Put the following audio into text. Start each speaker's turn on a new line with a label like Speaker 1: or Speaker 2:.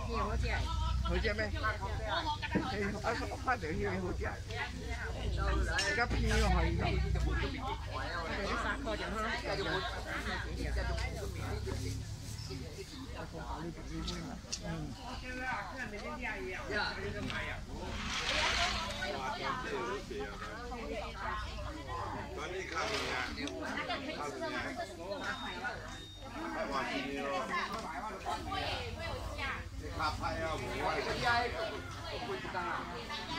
Speaker 1: 好食咩？發條魚好食，而家片落去。啲沙鍋就好咯。
Speaker 2: 卡派啊，我